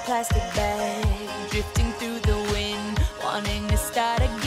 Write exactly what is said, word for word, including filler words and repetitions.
plastic bag, drifting through the wind, wanting to start again.